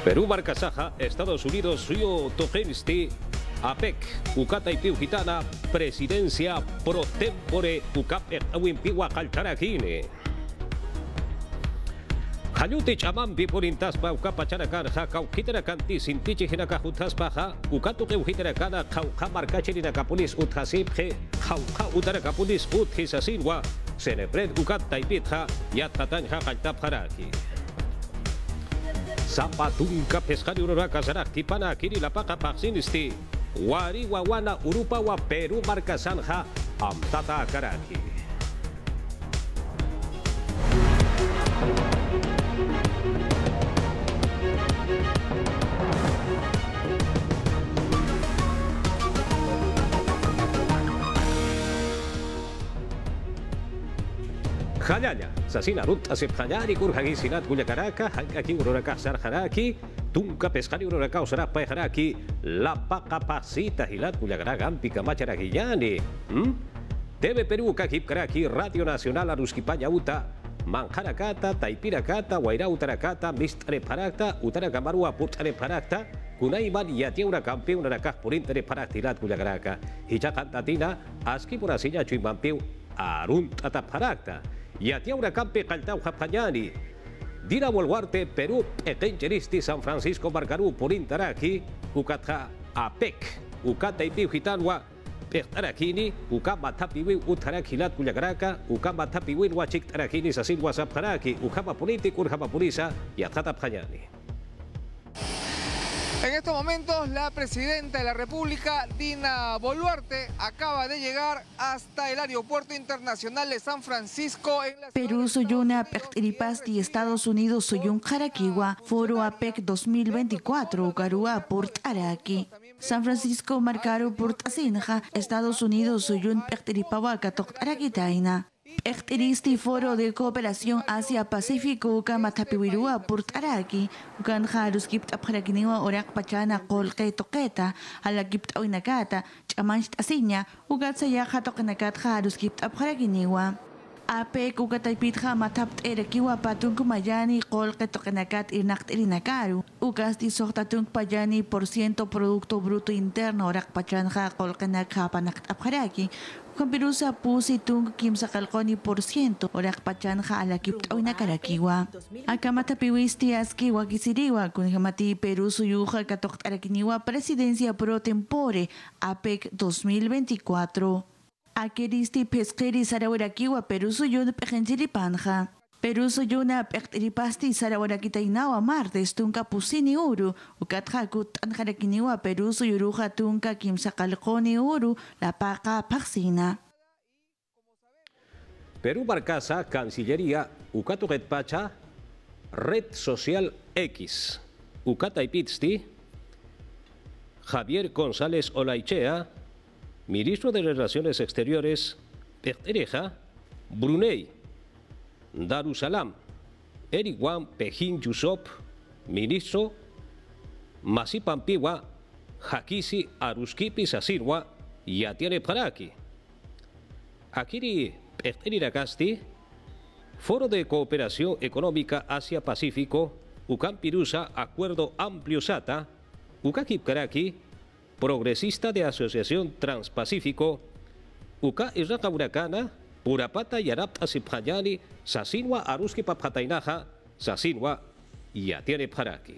Perú Marcasaja, Estados Unidos, Suyo Togensti, APEC, Ucata y Piujitana, Presidencia Pro Tempore, Ucap Awimpiwa Calcharakine. Hayuti Chamampi por Intaspa, Ucapa Characarja, Cauquiteracanti, Sintichi Hinakajutaspaja, Ucatu Keuhiterakana, Cauca Marcachirinacapulis Uthasipje, Cauca Utaracapulis Uthisasinwa, Senepred Ucat Taipitja, Yatatanja Kaltapharaki. Zapatunka pescari ururaka zarakti pana kiri la paka paksinisti wari wawana urupa wa Peru Marcasanja amtata karaki. Hayaya, Sasina Rut Asepjayari, Kurhagi Sinat Guyacaraka, Hankaki Ururaka Sarjaraki, Tunka Pescari Ururaka Usarapa Jaraki, La Pacapacita Hilat Guyacaraka, Ampika Macharagillani. TV Perú Kakip Karaki, Radio Nacional Aruskipaya Uta, Manjarakata, Taipiracata, Guaira Utarakata, Mistare Parakta, Utarakamarua Putare Parakta, Kunaiman Yatiura Campeón Rakah Purintere Paraktilat Guyacaraka, Hichakantatina, Aski Purasilla Chuimampiu, Arunt Ataparakta. Yatiaura Campe Caltau Japayani, Dira Bolguarte, Perú, Ekencheristi, San Francisco Marcarú, Purintaraki, Ucatja, APEC, Ucata y Piujitanwa, Pertarakini, Ucama Tapiwi, Utarakilat Cuyagraca, Ucama Tapiwi, Wachik Tarakini, Sasin Wasapharaki, Ucama Político, Urjama Purisa y Atata Payani. En estos momentos, la presidenta de la República, Dina Boluarte, acaba de llegar hasta el Aeropuerto Internacional de San Francisco. Perú Soyuna Pechiripasti, Estados Unidos Soyun Jaraquiwa, Foro APEC 2024, Ucarua Port Araki. San Francisco Marcaro Port Asinja, Estados Unidos Soyun Pechiripawa Katok Arakitaina. Echteristi Foro de Cooperación Asia-Pacífico Ukamatapiwirua Port Araki, Ukanja Ruskipt Apharakiniwa Orak Pachana Kolke Toqueta, Alakipt Oinakata, Chamancht Asinya, Ugatsaya Hatokenakat Ruskipt Apharakiniwa. APEC Ukataipitja Matapt Erekiwa Patung Mayani Kolke Tokenakat Irnakt Irinakaru, Ugasti Sohtatung Payani % Producto Bruto Interno Orak Pachanja Kolkenak Panakt Apharaki. Kampirusa pusi tung kim sakalkoni % orak pachanja alakipt oina karakiwa. Akamata piwisti aski wakisiriwa kunhamati Perú suyuja katok arakiniwa presidencia pro tempore APEC 2024. Akeristi pesqueri sarawarakiwa Perú suyun pejenchiripanja. Perú soyuna pechiripasti sarawarakitainawa martes tunka pusini uru, ukatja kut anjarakiniwa Perú soyuruja tunka kimsakalkoni uru, la paca paxina. Perú Marcasa, Cancillería, Ucato Pacha, Red Social X, Ucata y Pitsti, Javier González Olaichea, Ministro de Relaciones Exteriores, Pertereja, Brunei, Darussalam, Eriwan Pejín Yusop, Ministro, Masipampiwa, Hakisi Aruskipi Sasirwa, Yatiare Paraki. Akiri Perteriragasti, Foro de Cooperación Económica Asia-Pacífico, Ucampirusa, Acuerdo Amplio SATA, Ucakip Karaki, Progresista de Asociación Transpacífico, Uca Irraca Huracana, Purapata Yarap Asipjayani, Sasinwa Aruski Papatainaja, Sasinwa Yatiare Paraki.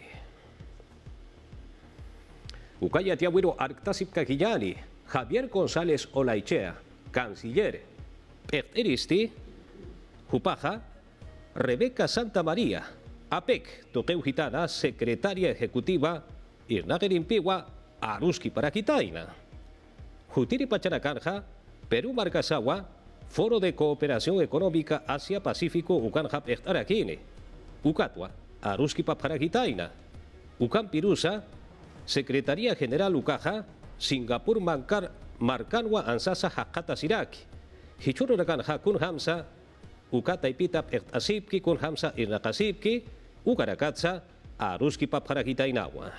Ucaya Tiahuiro Arctasip Kakillani, Javier González Olaichea, Canciller, Perteristi, Jupaja, Rebeca Santa María, APEC, Toqueu Gitana, Secretaria Ejecutiva, Irnagerimpiwa, Aruski Parakitaina. Jutiri Pacharacanja, Perú Marcasawa, Foro de Cooperación Económica Asia-Pacífico Ucanjap Arakine, Ucatwa, Aruski Paparagitaina, Ucampirusa, Secretaría General Ucaja, Singapur Marcanwa Ansasa Hakata Siraki, Hichuru Rakanja Kun Hamsa, Ucata Ipitap Asipki Kun Hamsa Irnakasipki, Ucarakatsa, Aruski Paparagitainawa.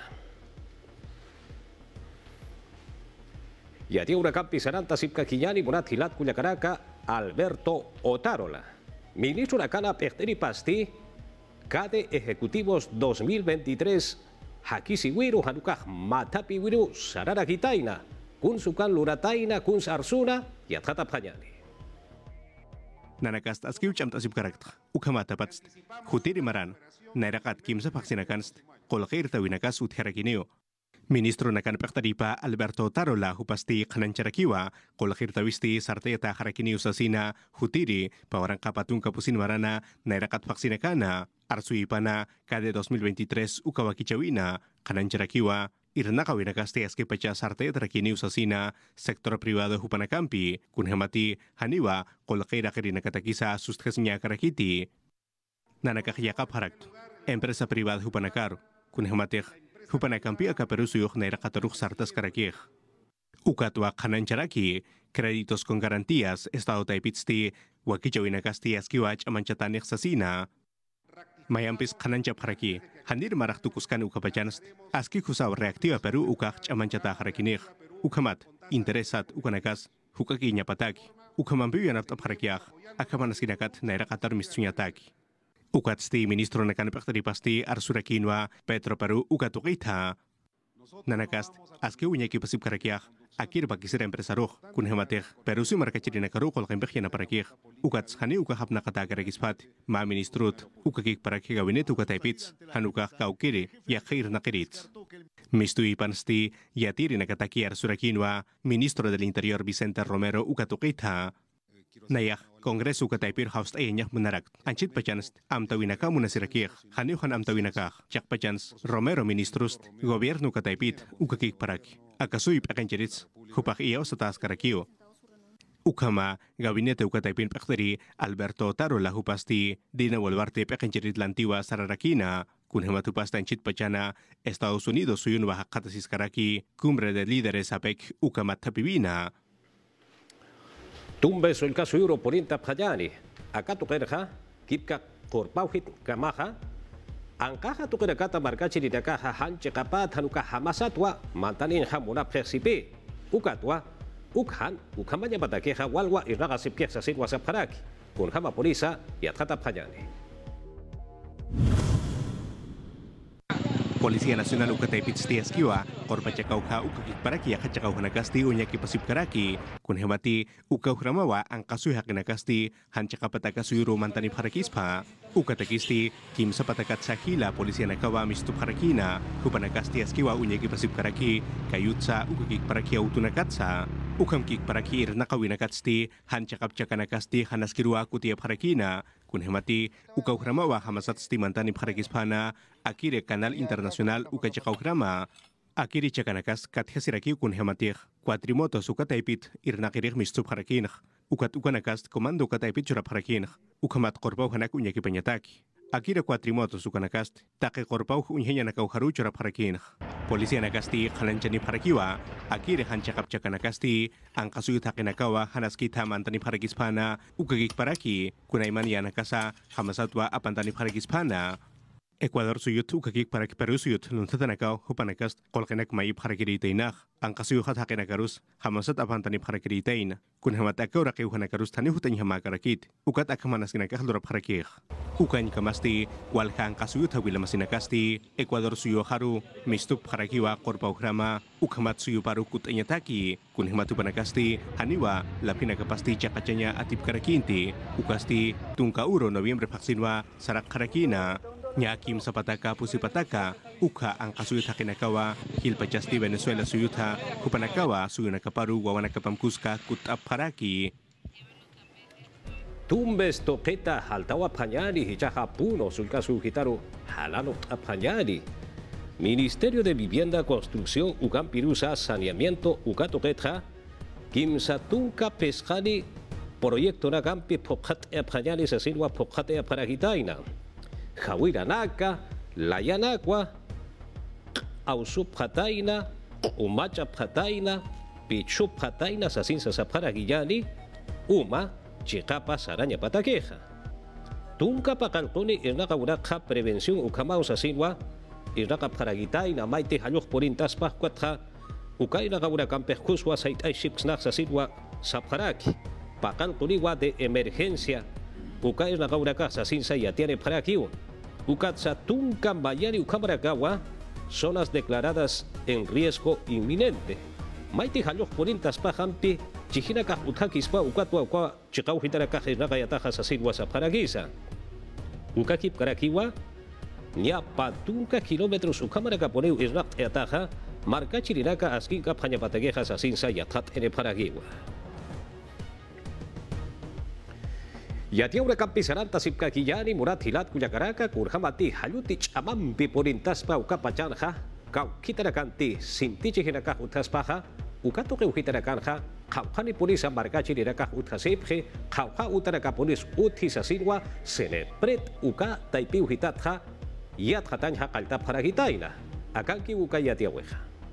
Yati Uracampi Saranta Sipka Quillani Monat Hilat Cuyacaraka, Alberto Otárola. Ministro Nakana Perteripasti, CADE Ejecutivos 2023 Hakisi wiru hanukah matapi wiru sarara kitaina. Kun sukan lurataina kun sarsuna yatkata panyani. Nanakast askiu camtasib karakter. Ukamata patst. Hutiri maran. Nairakat kimsa vaksinakanst. Kolkir tawinakas utherakineo. Ministro nakan pektaripa Alberto Tarola hupasti kanancharakiwa kolakir tawisti sarteta harakini usasina hutiri pawarang kapatung kapusin marana nairakat vaksinakana arsuipana kade 2023 ukawakicawina kanancharakiwa irnakawinakaste aske pacha sarteta rakini usasina sektor privado hupanakampi kunhamati haniwa kolakir akirinakatakisa sustesnya karakiti nanakakiyakap harak empresa privado hupanakar kunhamati Hupanakampi akaperusuyuh naira kataruk sartas karakih. Ukatwa kanancaraki, créditos con garantías, estado taipitsti, wakichawinakasti askiwach amanchatanik sasina. Mayampis kananchap haraki, handir marak tukuskan ukapachanas, aski kusaw reaktiva Peru ukach amanchata harakinih. Ukamat, interesat ukanakas, hukakinya pataki, ukamampiu yanaftap harakiah, akamanaskinakat naira katar mistunyataki. Ukatsti ministro nakan pasti arsurakinwa Petro Peru ukatukita. Nanakast aske unyaki pasip karakiah akir bakisir empresaruh kunhematir Peru si markachiri nakaru kol kembekya na parakih. Ukats hani ukahap nakata karakispat ma ministrut ukakik parakih gabinet ukataipits hanukah kaukiri yakhir nakirits. Mistui pansti yatiri nakataki arsurakinwa ministro del Interior Vicente Romero ukatukita. Nayak Kongres ukataipir haust ayanyak menarak. Anchit pachans amtawinaka munasirakir. Haniuhan amtawinaka. Chak pachans Romero ministrust gobierno ukataipit ukakik parak. Akasuip akanchirits hupak iyaw sa taas karakio. Ukama gabinete ukataipin pakteri Alberto Tarola hupasti dinawalwarte pakanchirit lantiwa sararakina. Kunhematupasta anchit pachana Estados Unidos suyun wahakatasis karaki cumbre de líderes APEC ukamat tapibina. Tumbes el caso euro por inta pajani. Acá tu kerja, kipka korpauhit kamaha. Ankaha tu kerakata markachi di dakaha hanche kapat hanuka hamasatwa mantanin hamuna persipe. Ukatwa, ukhan, ukamanya batakeha walwa iraga si pieza sin wasaparaki. Kun hama polisa yatkata pajani. Policía Nacional ukataipitsti askiwa korpachakauha ukakik paraki yakachakauhanakasti unyaki pasip karaki kunhemati ukauhramawa ang kasuy hakinakasti hanchakapatakasyuro mantanip harakispa ukatakisti kimsa patakat sakila Policía nakawa mistup harakina hupanakasti askiwa unyaki pasip karaki kayutsa ukakik paraki autunakatsa ukamkik paraki irnakawinakatsti hanchakapchakanakasti hanaskirua kutiap harakina kunhemati ukauhramawa hamasatsti mantanip harakispana akire Canal Internacional ukachakauhrama akiri chakanakas kathasiraki kunhematir cuatrimotos ukataipit irnakirig mistup harakinah ukanakas komando ukataipit churap harakinah ukamat korpau hanak unyaki panyataki akira cuatrimotos ukanakas take korpau unyanya nakauharu churap harakinah Policía nakasti khalanchani harakiwa akire hanchakap chakanakasti ang kasuyut hakinakawa hanaskita mantani harakispana ukagik paraki kunaiman yanakasa hamasatwa apantani harakispana Ecuador suyut ukakik parak Peru suyut luntatanakaw hupanakast kolkenak mayip harakiritainah ang kasuyuhat hakinakarus hamasat apantani harakiritain kunhamat akaw rakiuhanakarus tani hutany hamakarakit ukat akamanas kinakah lurap harakih ukan kamasti walha ang kasuyut hawilamasinakasti Ecuador suyo haru mistup harakiwa korpauhrama ukamat suyu paru kutanyataki kunhamatu panakasti haniwa lapinakapasti chakachanya atip karakinti ukasti tungkauro Nobyembre vaksinwa sarak harakina Nyakim sa pataka pusipataka uka ang kasuyut hakinakawa hilpachasti Venezuela suyutha kupanakawa suyunakaparu wawanakapamkuska kutap haraki Tumbes toqueta haltawa panyani hichaja puno sulka sujitaru halano apanyani Ministerio de Vivienda, Construcción, Ucampirusa, Saneamiento, Ucatoquetra, Kimsatunca Pescani, Proyecto Nagampi, Pocat Apanyani, Sasilwa, Pocate Aparagitaina. Jawiranaka, Layanagua, Ausupataina, Umachapataina, Pichupataina, Sasinsa Saparagillani, Uma, Chicapa, Saraña Pataqueja. Tunca Pacalconi, Irnakauraka, Prevención, Ucamau Sasilwa, Irnakaparagitaina, Maite, Jaloj Porintas, Pascuatra, Ucaina Gauracan Percusua, Saitai Shipsnak Sasilwa, Saparaki, Pacalconiwa de Emergencia, Ucaina Gauraca, Sasinsa, Yatiane Parakiu. Ukatsa tunkan bayani ukamaragawa zonas declaradas en riesgo inminente. Maiti halok porintas pajampi, chijinaka utkakispa ukatwa ukwa chikau hitaraka hinakayataja sasin wasaparagisa. Ukakip karakiwa, nya patunka kilómetros ukamaraka poneu isnak yataja, marca chirinaka askinka pañapatageja sasin sayatat ene paragiwa. Yatiaura campisaranta sipkakiyani murat hilat kuyakaraka kurhamati haluti chamampi porintaspa ukapachanja kau kitarakanti sintichi hinaka utaspaja ukatoke uhitaracanja kaujani polisa marcachi niraka utasipje kauja utaraka polis uthisasinwa senepret uka taipi uhitatja yatjatanja kalta paragitaina akanki uka yatiaweja.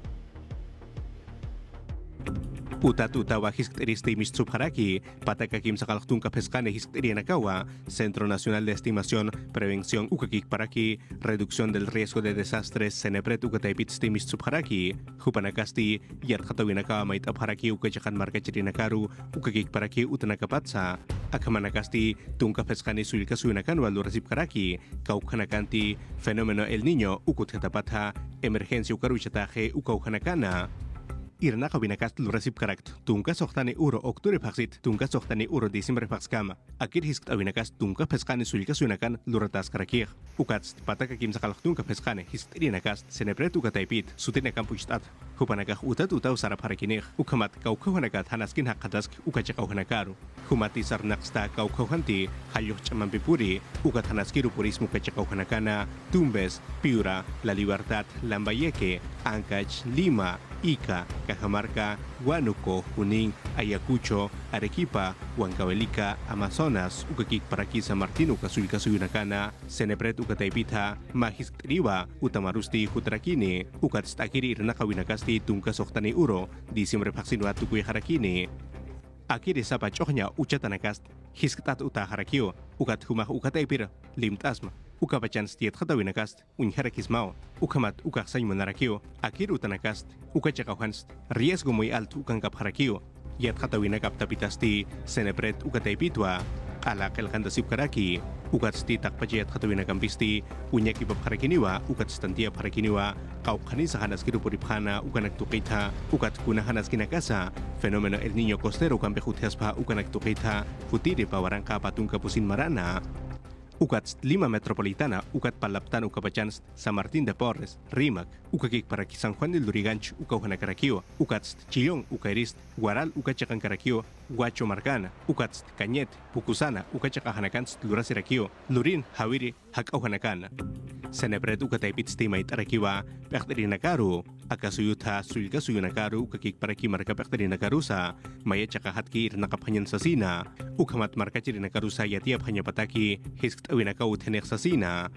Utatuta hiskteristi Mitsubharaki, Patakakim Sakaltunka Pescane Hiskterianakawa, Centro Nacional de Estimación, Prevención Ukakik Paraki, Reducción del Riesgo de Desastres, Senepret Ukataipitsti Mitsubharaki, Hupanakasti, Yatjatawinakawa Maitapharaki Ukachakan Markachirinakaru, Ukakik Paraki Utanakapatsa, Akamanakasti, Tunka Pescane Suilkasuinakanwa Lurasipkaraki, Kaukanakanti, Fenómeno El Niño, Ukutjatapatha, Emergencia Ukaruchataje, Ukauhanakana. Irnaka binakast lurasip karakt, tunka sohtani uro octubre paksit, tunka sohtani uro diciembre pakskama. Akir hiskt awinakast tunka peskane sulka suinakan luratas karakir. Ukatst pataka kim sakalak tunka peskane hiskt irinakast senepret ukataipit, sutinakan puchtat. Hupanakah utat utaw sarap harakinir, ukamat kaukawanakat hanaskin hakatask ukachakauhanakaru. Humati sarnaksta kaukauhanti, halyuh chamampipuri, ukat hanaskiru purismu kachakauhanakana, Tumbes, Piura, La Libertad, Lambayeque, Ancash, Lima, Ica, Cajamarca, Huánuco, Junín, Ayacucho, Arequipa, Huancavelica, Amazonas, Ukakik Paraki San Martín, Ukasulka Suyunacana, Senepret Ukataipita, Magistriba, Utamarusti, Jutrakini, Ukatstakiri Irnakawinakasti, Tunka Sohtani Uro, Diciembre Paxinua Tukui Harakini. Akiri Sapa Chohnya Uchatanakast, Hisktat Uta Harakio, Ukat Humah Ukataipir, Limtasma. Ukapachan stiet hatawinakast, unharakismao, ukamat ukaksañ manarakio, akir utanakast, ukachakauhanst, riesgo muy alto ukankap harakio, yat hatawinakap tapitasti, senepret ukataipitua, ala kelkandasip karaki, ukatsti takpachet hatawinakampisti, unyakipap harakiniwa, ukatstantia harakiniwa, kaukhanisa hanaskiru puriphana, ukanaktukita, ukatkunahanas kinakasa, fenómeno El Niño costero kampejutespa ukanaktukita, futiri pawaranka patungka pusin marana, Ukats Lima Metropolitana, Ukat Palaptan Ukapachans, San Martín de Porres, Rimac, Ukakik para San Juan del Luriganch, Ukauhanakarakio, Ukats Chillón, Ukairist, Guaral, Ukachakankarakio, Guacho Marcana, Ukats Cañet, Pucusana, Ukachakahanakans, Lurasirakio, Lurin, Javiri, Hakauhanakana. Senepret Ukataipitstima Itarakiwa, Pechtarinakaru, Akasuyuta, Sulkasuyunakaru, Ukakik para Kimarka Pechtarinakarusa, Mayachakahatkir Nakapanyan Sasina, Ukamat Markachirinakarusa Yatiap Hanyapataki, Hisk Awinakaut Heneksasina.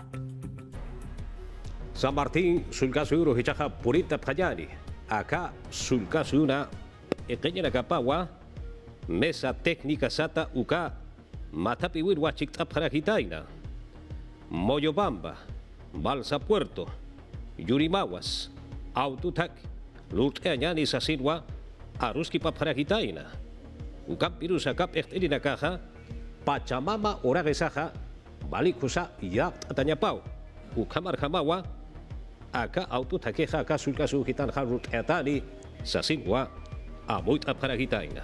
San Martín, Sulcasuyuro, Hichaja, Purita Payani. Acá, Sulcasuyuna, Ekeña Capawa, Mesa Técnica Sata, Uka, Matapiwir Wachikta Paragitaina, Moyobamba, Balsa Puerto, Yurimaguas, Aututak, Lutkeañani Sasinwa, Aruski Paragitaina, Ukampirusa Cap Ertelina Caja, Pachamama Oragesaja, Balikusa Yat Atañapau, Ukamar Hamawa, Aka Autotakeja, Aka Sulcasu Gitan Harut Etani, Sasinwa, Amuit Paragitaina.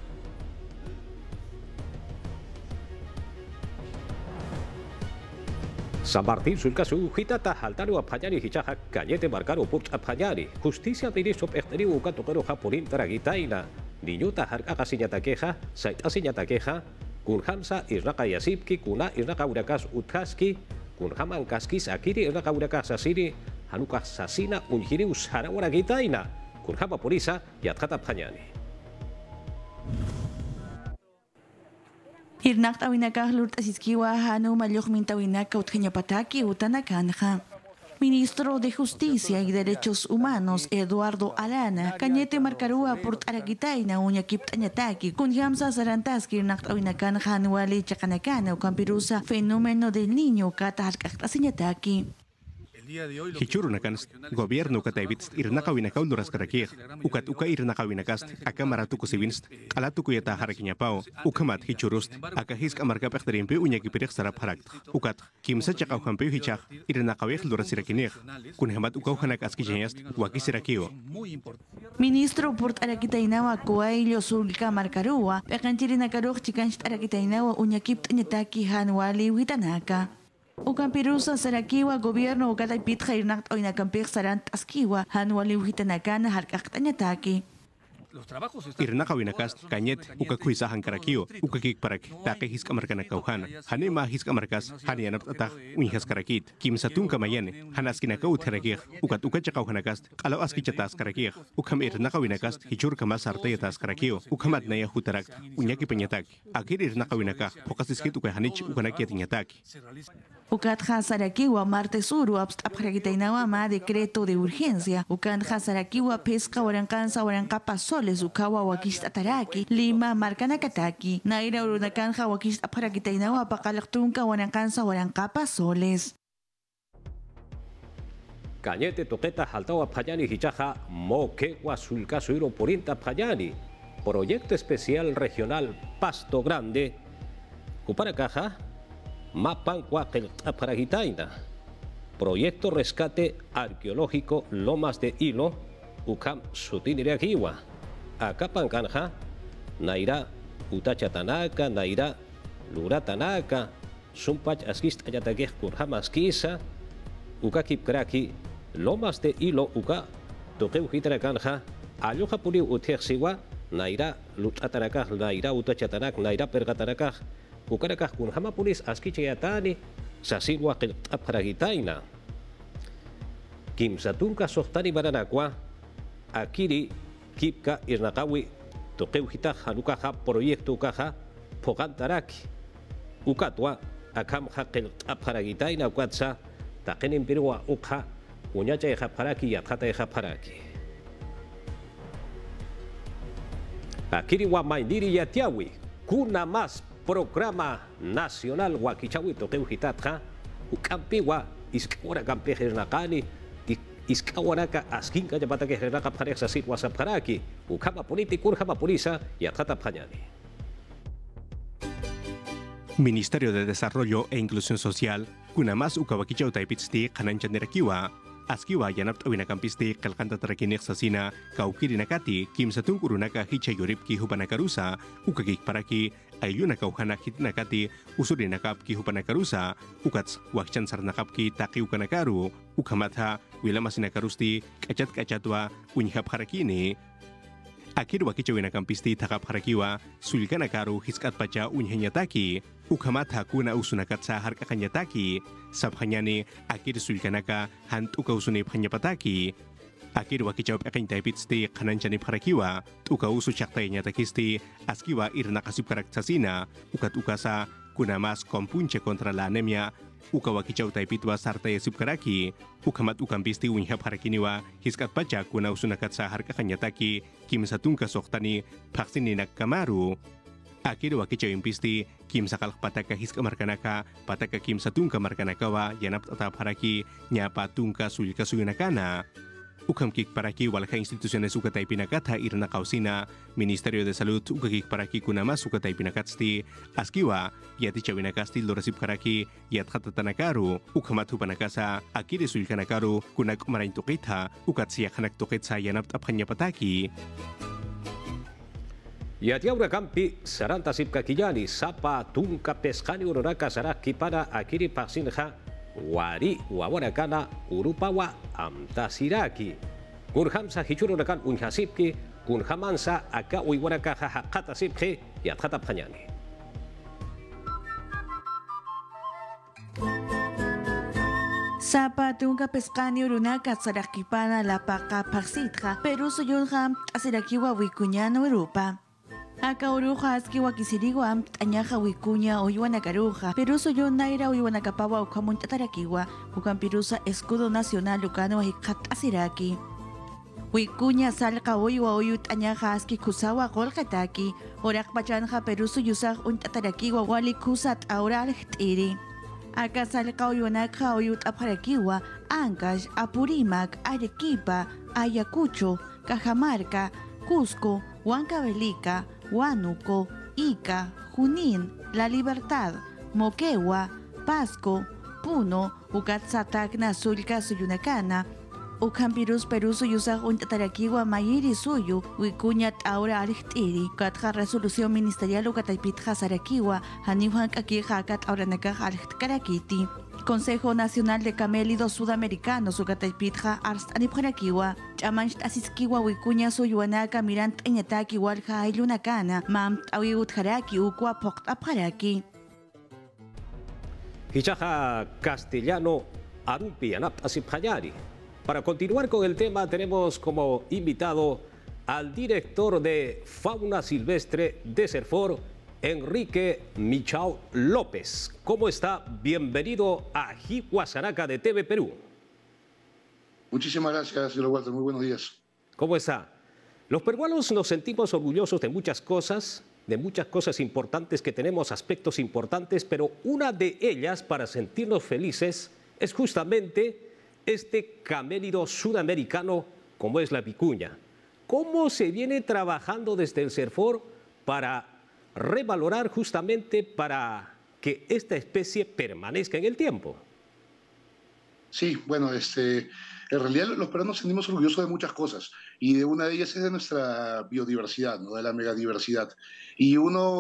San Martín Sulcasu Hitata Haltaru Apayani Hichaja Cañete Marcaro Put Apayani Justicia Ministro Perteriu Catocero Japonín Taragitaina Niñuta Harkaka Siñatakeja Saita Siñatakeja Kunhamsa Irnaka Yasipki Kuna Irnaka Urakas Utkaski Kunhaman Kaskis Akiri Irnaka Urakas Asiri Hanuka Sasina Unjiri Usara Uragitaina Kunhama Polisa Yatkata Apayani. Irnak tawinakah lurt asiskiwa hanu malyok mintawinaka utjeñapataki utanakanja. Ministro de Justicia y Derechos Humanos Eduardo Alana, Cañete Marcarúa por Araquitaina, Uñakip Tañataki, Kunjamsa Sarantaski, Irnak tawinakan Hanuali Chakanakana, Campirusa, Fenómeno del Niño, Katarkakta Siñataki. El Hichurunakan gobierno kataibits irnaqawinakaw luraskarakij, ukat uka irnaqawinakast akamaratukusibinst, alatukuyata harakiñapao, ukamat hichurust, akahisk amarkapaqtarimpi uñakipiriq sarap harakt, ukat kimsa chaqawhampi hichaq irnaqawij lurasirakinej, kunhamat ukawhanak askichañast wakisirakiyo. Ministro Port Arakitainawa Coelho Sulca Marcarua, Pecanchirinakaruj Chicancht Arakitainawa Uñakipt Ñataki Hanwali Witanaka. Ukampirusa Sarakiwa Gobierno Ukataipit Jairnakt Oinakampir Sarant Askiwa Hanwali Witanakana Harkakt Ñataki. Irnaqawinakas kañet ukakuisahan karakio ukakik parak taqe hiska markana kauhana hane ma hiska markas hane yanap ataq unhas karakit kimsatun kamayane hanaskina kau terakir ukat ukacha kauhanakas qalaw askichatas karakir ukam irnaqawinakas hichur kama sartayatas karakio ukamat naya hutarak uñaki peñatak akir irnaqawinaka pokasiskit ukahanich ukanakiat ñatak Ukat Sarakiwa martes uru abstragitainawa ma decreto de urgencia ukan Sarakiwa pesca warankansa warankapa soles ukawa wakist ataraki lima markanakataki naira urunakanja wakist abstragitainawa pakalaktunka warankansa warankapa soles. Cañete toqueta haltawa payani hichaja moquegua sulca suiro porinta payani. Proyecto especial regional Pasto Grande. Uparacaja Mapan Cuaquel Aparagitaina. Proyecto Rescate Arqueológico Lomas de Hilo, Ucam Sutinireaquiwa. Acapancanja, Naira Utachatanaka, Naira Luratanaka, Sumpach Asquist Ayataquej Kurhamasquisa, Ucakip Kraki, Lomas de Hilo, Uca, Toqueujitaracanja, Ayoja Puri Utexigua, Naira Lutatanaka, Naira Utachatanak, Naira Pergatanaka. Ukarakah kun hama pulis askichayatani sasilwa qil aparagitaina. Kim satunka sohtani baranakwa akiri kipka irnaqawi toqeuhita hanukaha proyecto kaha pogantaraki. Ukatwa akam haqil aparagitaina ukatsa taqenin pirwa ukha uñacha ejaparaki yathata ejaparaki. Akiri wa maindiri yatiawi kuna más Programa Nacional Huaquichawito Keujitatja, Ucampiwa, Iskawara Campejes Nakani, Iskawaraka, Askinka Yapata que Renaka Parexa Sit Wasaparaki, Ucama Político, Urjama Polisa y Atata Pañani. Ministerio de Desarrollo e Inclusión Social, Kunamas Ukawakichau Taipitsti, Kananchanerakiwa, Askiwa Yanap Awinakampisti, Kalkanta Tarakinek Sasina, Kaukirinakati, Kim Satung Urunaka Hicha Yoripki Hupanakarusa, Ukakik Paraki, Ayuna Kauhana Hitnakati, Usurinakap ki Hupanakarusa, Ukats Wakchan Sarnakapki Taki Ukanakaru, Ukamatha, Wilamasinakarusti, Kachat Kachatwa, Unyhap Harakini, Akir Wakichawinakampisti Takap Harakiwa, Sulkanakaru Hiskat Pacha Unyhanyataki, Ukamatha Kuna Usunakatsa Harkakanyataki, Sabhanyani, Akir Sulkanaka, Hant Ukausuni Panyapataki, Akir Wakichawp Akintaipitsti, Kananchani Harakiwa, Ukausu Chaktayanyatakisti, Askiwa Irnakasip Karaksasina, Ukat Ukasa, Kunamas Kompunche contra la anemia, Ukawakichaw Taipitwa Sartaya Sipkaraki, Ukamat Ukampisti Unyhap Harakiniwa, Hiskat Pacha Kuna Usunakatsa Harkakanyataki, Kim Satunka Sohtani, Paksininak Kamaru, Akir Wakichaw Impisti, Kim Sakal Pataka Hiskamarkanaka, Pataka Kim Satunka Markanakawa, Yanap Tatap Haraki, Nyapa Tunka Sulka Suyunakana. Ukamkik Paraki Walja Instituciones Ukatay Pinakata Irna Kausina, Ministerio de Salud Ukakik Paraki Kunamas Ukatay Pinakatsti, Askiwa, Yatichawinakasti Lorasip Karaki, Yatatatanakaru, Ukamatu Panakasa, Akiri Sulkanakaru, Kunak Marain Tukita, Ukatsia Hanak Tukitsa Yanap Tapanyapataki. Yatiaura Campi, Saranta Sipkakiyani, Sapa, Tunka Pescani Ururaka Saraki para Akiri Pasinja. Wari wawarakana urupawa amtasiraki kurhamsa hichururakan unhasipki kunhamansa aka uiwaraka haqata sipki yathata phanyani Sapa tunka pescani urunaka sarakipana la paca paxitra pero soyunham asirakiwa wikuñano Europa. Aka uruja aski wakisiriwa añaja wikuña o iwanakaruja, pero soy naira o iwanakapawa o kamuntarakiwa, ukampirusa escudo nacional ukano hikat asiraki. Wikuña salka oiwa oyut añaja aski kusawa golkataki, orak pachanja peruso yusaj untarakiwa wali kusat aural htiri. Akasalqa Uywanaka Uyut'aparakiwa, Ancash, Apurímac, Arequipa, Ayacucho, Cajamarca, Cusco, Huancavelica, Huánuco, Ica, Junín, La Libertad, Moquegua, Pasco, Puno, Ucatzatacna, Sulca, Suyunacana, Ucampirus Perú Suyusaj Untarakiwa Mayiri Suyu, Wikuñat Aura Arichtiri, Katja Resolución Ministerial Ucataipitja Sarakiwa, Hanijuan Kakija Kat Auranaka Karakiti, Consejo Nacional de Camélidos Sudamericanos Ucataipitja Arst Anipjarakiwa, Chamanch Asiskiwa Wikuña Suyuanaka Mirant Eñataki Walja Ayunakana, Mam Awiut Haraki Ukwa Pokt Apharaki. Hichaja Castellano Arupi Anap Asipjayari. Para continuar con el tema, tenemos como invitado al director de Fauna Silvestre de Serfor, Enrique Michao López. ¿Cómo está? Bienvenido a Jihuasaraca de TV Perú. Muchísimas gracias, señor Walter. Muy buenos días. ¿Cómo está? Los peruanos nos sentimos orgullosos de muchas cosas importantes que tenemos, aspectos importantes, pero una de ellas, para sentirnos felices, es justamente este camélido sudamericano como es la vicuña. ¿Cómo se viene trabajando desde el Serfor para revalorar justamente para que esta especie permanezca en el tiempo? Sí, bueno, en realidad los peruanos nos sentimos orgullosos de muchas cosas y de una de ellas es de nuestra biodiversidad, ¿no? De la megadiversidad. Y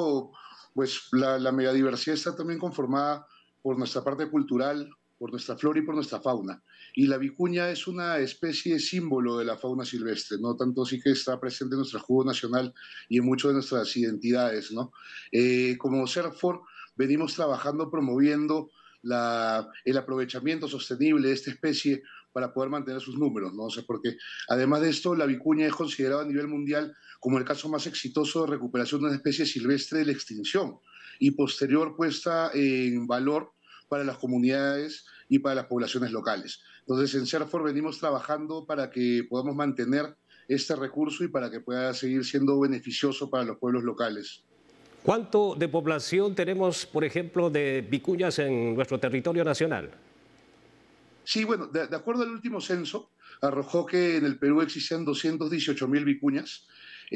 la megadiversidad está también conformada por nuestra parte cultural, por nuestra flora y por nuestra fauna. Y la vicuña es una especie símbolo de la fauna silvestre, ¿no? Tanto sí que está presente en nuestro escudo nacional y en muchas de nuestras identidades, ¿no? Como Serfor venimos trabajando, promoviendo el aprovechamiento sostenible de esta especie para poder mantener sus números, ¿no? O sea, porque además de esto, la vicuña es considerada a nivel mundial como el caso más exitoso de recuperación de una especie silvestre de la extinción y posterior puesta en valor para las comunidades y para las poblaciones locales. Entonces, en Serfor venimos trabajando para que podamos mantener este recurso y para que pueda seguir siendo beneficioso para los pueblos locales. ¿Cuánto de población tenemos, por ejemplo, de vicuñas en nuestro territorio nacional? Sí, bueno, de acuerdo al último censo, arrojó que en el Perú existían 218.000 vicuñas.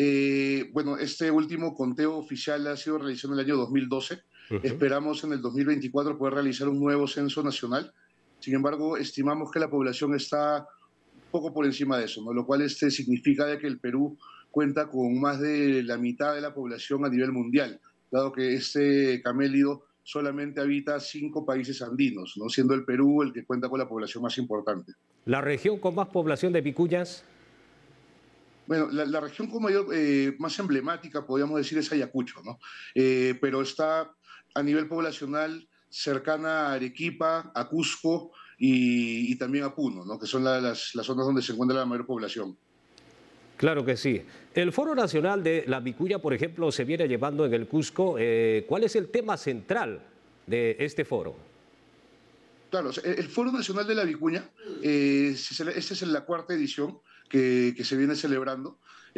Este último conteo oficial ha sido realizado en el año 2012. Esperamos en el 2024 poder realizar un nuevo censo nacional. Sin embargo, estimamos que la población está poco por encima de eso, ¿no? Lo cual significa de que el Perú cuenta con más de la mitad de la población a nivel mundial, dado que este camélido solamente habita 5 países andinos, ¿no? Siendo el Perú el que cuenta con la población más importante. ¿La región con más población de vicuñas? Bueno, la región con más emblemática, podríamos decir, es Ayacucho, ¿no? Pero está a nivel poblacional cercana a Arequipa, a Cusco y también a Puno, ¿no? Que son las zonas donde se encuentra la mayor población. Claro que sí. El Foro Nacional de la Vicuña, por ejemplo, se viene llevando en el Cusco. ¿Cuál es el tema central de este foro? Claro, el Foro Nacional de la Vicuña, esta es la 4ª edición que se viene celebrando.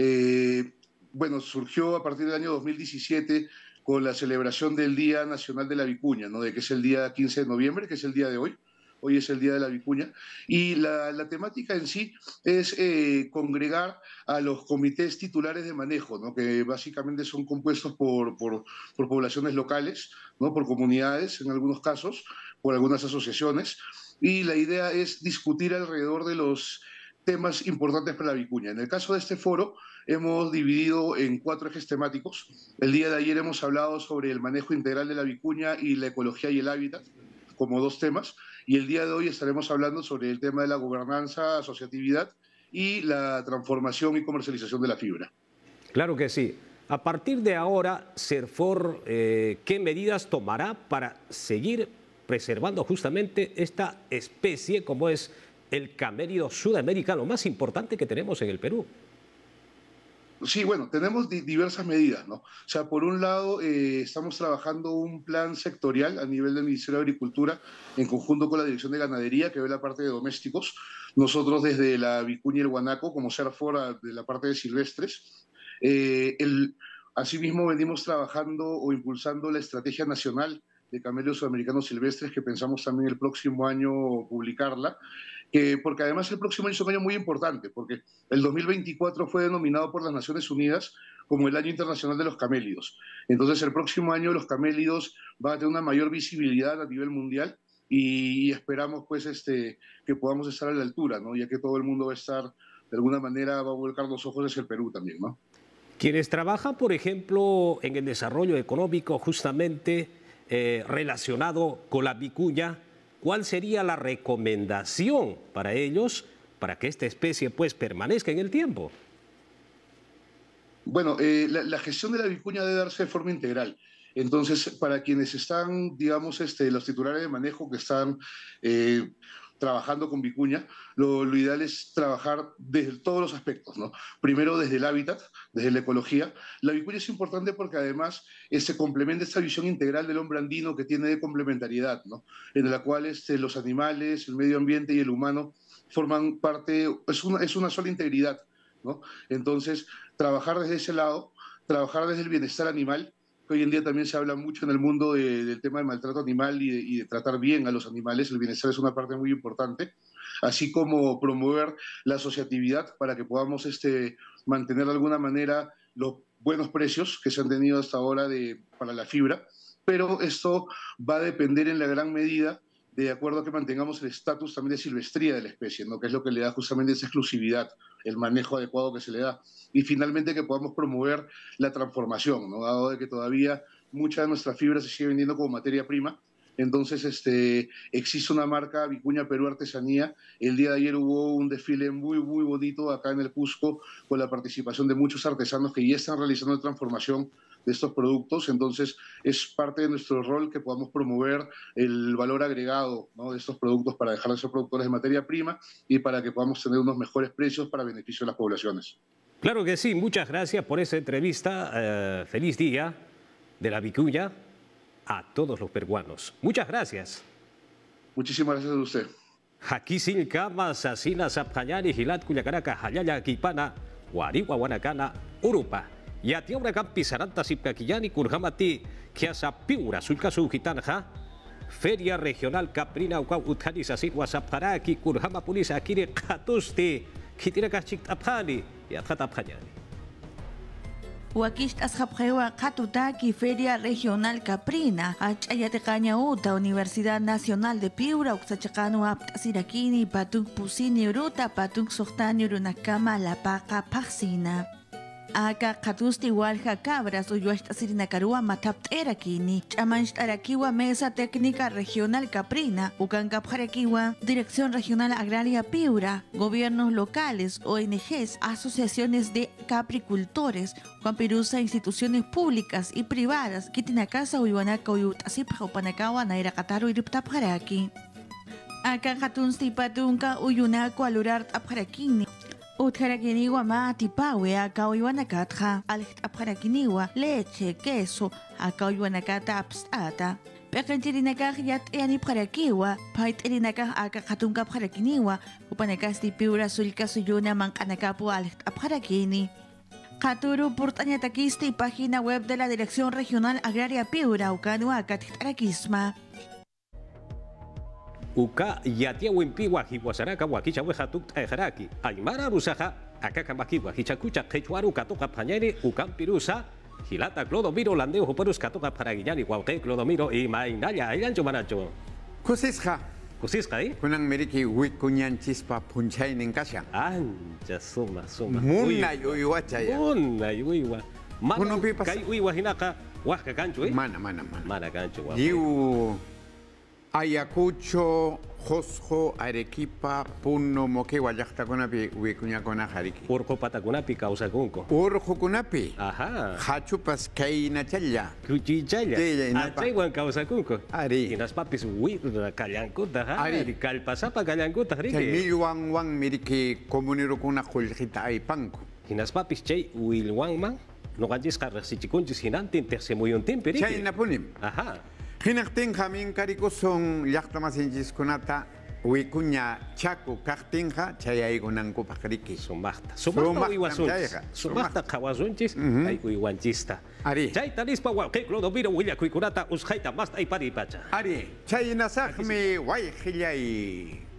Surgió a partir del año 2017 con la celebración del Día Nacional de la Vicuña, ¿no? Que es el día 15 de noviembre, que es el día de hoy. Hoy es el Día de la Vicuña. Y la temática en sí es congregar a los comités titulares de manejo, ¿no? Que básicamente son compuestos por poblaciones locales, ¿no? Por comunidades en algunos casos, por algunas asociaciones. Y la idea es discutir alrededor de los temas importantes para la vicuña. En el caso de este foro, hemos dividido en 4 ejes temáticos. El día de ayer hemos hablado sobre el manejo integral de la vicuña y la ecología y el hábitat, como 2 temas. Y el día de hoy estaremos hablando sobre el tema de la gobernanza, asociatividad y la transformación y comercialización de la fibra. Claro que sí. A partir de ahora, Serfor, ¿qué medidas tomará para seguir preservando justamente esta especie como es el camélido sudamericano más importante que tenemos en el Perú? Sí, bueno, tenemos diversas medidas, ¿no? O sea, por un lado, estamos trabajando un plan sectorial a nivel del Ministerio de Agricultura en conjunto con la Dirección de Ganadería, que ve la parte de domésticos. Nosotros desde la vicuña y el guanaco, como Serfor, de la parte de silvestres. Asimismo, venimos trabajando o impulsando la Estrategia Nacional de camelios sudamericanos silvestres que pensamos también el próximo año publicarla, porque además el próximo año es un año muy importante, porque el 2024 fue denominado por las Naciones Unidas como el Año Internacional de los Camélidos. Entonces el próximo año los camélidos van a tener una mayor visibilidad a nivel mundial y esperamos pues que podamos estar a la altura, ¿no? Ya que todo el mundo va a estar, de alguna manera, va a volcar los ojos hacia el Perú también, ¿no? Quienes trabajan, por ejemplo, en el desarrollo económico justamente relacionado con la vicuña, ¿cuál sería la recomendación para ellos para que esta especie pues permanezca en el tiempo? Bueno, la gestión de la vicuña debe darse de forma integral. Entonces, para quienes están, digamos, los titulares de manejo que están trabajando con vicuña, lo ideal es trabajar desde todos los aspectos, ¿no? Primero desde el hábitat, desde la ecología. La vicuña es importante porque además se complementa esta visión integral del hombre andino que tiene de complementariedad, ¿no? En la cual los animales, el medio ambiente y el humano forman parte, es una sola integridad, ¿no? Entonces, trabajar desde ese lado, trabajar desde el bienestar animal, que hoy en día también se habla mucho en el mundo del tema del maltrato animal y de tratar bien a los animales. El bienestar es una parte muy importante, así como promover la asociatividad para que podamos mantener de alguna manera los buenos precios que se han tenido hasta ahora para la fibra, pero esto va a depender en la gran medida de acuerdo a que mantengamos el estatus también de silvestría de la especie, ¿no? Que es lo que le da justamente esa exclusividad, el manejo adecuado que se le da. Y finalmente que podamos promover la transformación, ¿no? Dado de que todavía mucha de nuestra fibra se sigue vendiendo como materia prima. Entonces existe una marca Vicuña Perú Artesanía. El día de ayer hubo un desfile muy, muy bonito acá en el Cusco con la participación de muchos artesanos que ya están realizando la transformación de estos productos. Entonces es parte de nuestro rol que podamos promover el valor agregado, ¿no? De estos productos para dejar de ser productores de materia prima y para que podamos tener unos mejores precios para beneficio de las poblaciones. Claro que sí, muchas gracias por esa entrevista. Feliz día de la vicuña a todos los peruanos. Muchas gracias. Muchísimas gracias a usted. Aquí sin cama, sasina, sapjañani, gilat, cuyacaraca, hayaya, kipana, guariwa, guanacana, urupa. Y a ti ahora campisaranta, sipcaquillani, curjamati, kiasa piura, sulcasu, gitanja. Feria Regional Caprina, Ucau, Utjani, Sasit, Sapjaraki, Kurjama, Pulisa, Akiri, Katusti, Kitiracachik, Tapjani, y Atjatapjani. Wakish Asjapjewa Katutaki Feria Regional Caprina, Achayatekaña Uta, Universidad Nacional de Piura, Uxachacano Aptasirakini, Patuk Pusini Uruta, Patuk Sohtani Urunakama, La Paca Paxina. Aka Katusti Walja Cabras, Uyuashtasirinakarua Matapterakini, Chamanchtarakiwa Mesa Técnica Regional Caprina, Ucancapjarakiwa, Dirección Regional Agraria Piura, Gobiernos Locales, ONGs, Asociaciones de Capricultores, Juanpirusa, Instituciones Públicas y Privadas, Kitinakasa Uyuanaka Uyutasipja Upanakawa Nairacataru Iriptapjaraki. Aka Katunsti Patunka Uyunako Alurart Apjarakini. Utjarakiniwa matipawe akauiwanakatja, alhtapjarakiniwa leche, queso, akauiwanakata abstata. Pekantirinakaj yat eanipjarakiwa, paitirinakaj akakatunkapjarakiniwa, upanakasti piura sulka suyuna mankanakapu alhtapjarakini. Katuru Purtañataquisti, página web de la Dirección Regional Agraria Piura, Ucanuaca, Titarakisma. Uka yatia wimpiwa hiwasaraka wakicha wehatuk ejeraki. Aymara rusaja, akakamakiwa hichakucha kechuaru katoka pañeri, ukampirusa, hilata Clodomiro landeo hoperus katoka paraguillani, guauke Clodomiro y mainaya, ayancho manacho. Kusisja. Kusisja, ¿eh? Kunan meriki wikuñan chispa punchay ninkasha. Ancha suma. Muna yuiwachaya. Muna yuiwa. Mana kai uiwa hinaka, huasca cancho, ¿eh? Mana. Mana cancho, guau. Diu Ayacucho, Josjo, Arequipa, Puno, Moquegua, Yachtacunapi, Wikuñacona, Jariki. Urco Patacunapi, causa cunco. Urjo Cunapi. Ajá. Hachupas, Kaina Chaya. Cuchichaya. Atreguan causa cunco. Ari. Y las papis huirra callancuta, Ari. Calpasapa callancuta, Ricky. Milwan miriki comunero con una juljita y panco. Y las papis chay Wilwanman, no galles carrasichicunchis hinante, tercemoyon temperi. Chay Napunim. Ajá. Hinaktin Jamin Caricosón, Yachtamas en Gisconata, Wikuña chaku kaktinja chayaykunanku pakriki. Sumaqta uywasunchis. Sumaqta qhawasunchis ay uywanchista. Ari. Chayta nispa wawqiyku Clodomiro willakuykunata usqayta masta ayparipacha. Ari, chaynasaqmi wayqillay